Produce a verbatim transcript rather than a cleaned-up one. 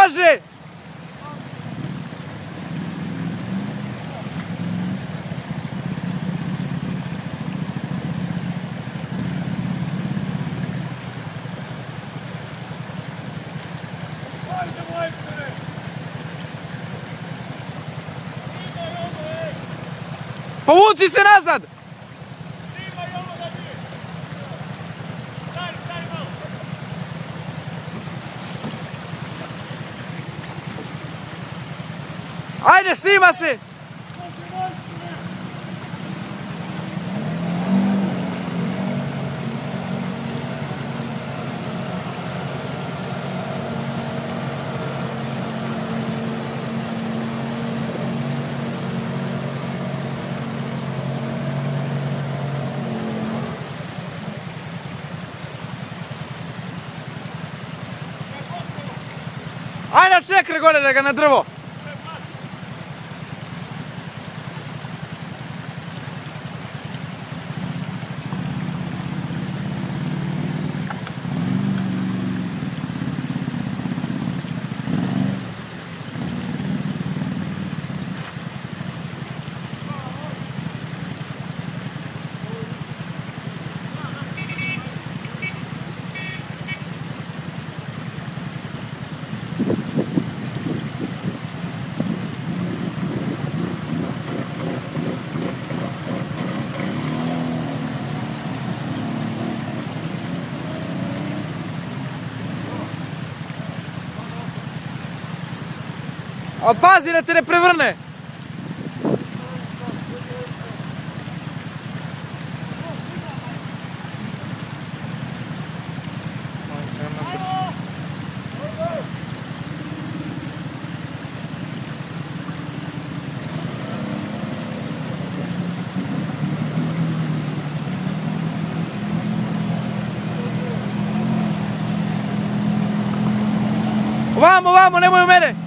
Blaže! Povuci se nazad! Ajde, snima se! Ajde na čekre gore da ga na drvo! A pazi da te ne prevrne! Vamo, vamo, nemoj u mene!